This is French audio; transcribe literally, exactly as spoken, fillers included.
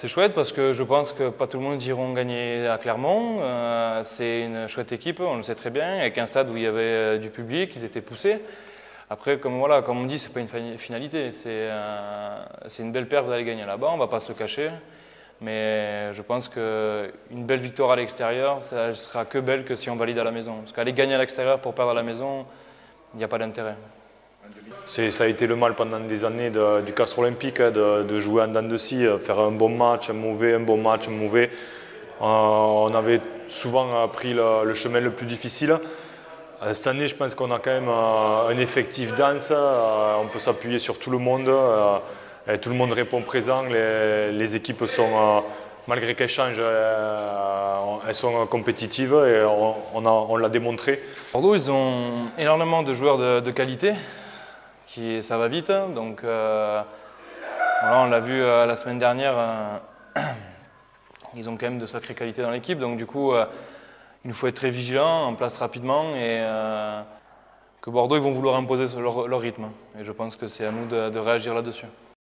C'est chouette parce que je pense que pas tout le monde iront gagner à Clermont. Euh, c'est une chouette équipe, on le sait très bien, avec un stade où il y avait du public, ils étaient poussés. Après, comme, voilà, comme on dit, c'est pas une finalité, c'est euh, une belle perte d'aller gagner là-bas, on ne va pas se le cacher. Mais je pense qu'une belle victoire à l'extérieur, ça ne sera que belle que si on valide à la maison. Parce qu'aller gagner à l'extérieur pour perdre à la maison, il n'y a pas d'intérêt. Ça a été le mal pendant des années de, du Castres Olympique, de, de jouer en dents de scie, faire un bon match, un mauvais, un bon match, un mauvais. Euh, on avait souvent pris le, le chemin le plus difficile. Euh, cette année, je pense qu'on a quand même euh, un effectif dense, euh, on peut s'appuyer sur tout le monde, euh, et tout le monde répond présent, les, les équipes sont, euh, malgré qu'elles changent, euh, elles sont compétitives et on, on, on l'a démontré. Bordeaux, ils ont énormément de joueurs de, de qualité. Qui, ça va vite, donc euh, voilà, on l'a vu euh, la semaine dernière, euh, ils ont quand même de sacrées qualités dans l'équipe, donc du coup euh, il nous faut être très vigilant, en place rapidement et euh, que Bordeaux ils vont vouloir imposer leur, leur rythme et je pense que c'est à nous de, de réagir là-dessus.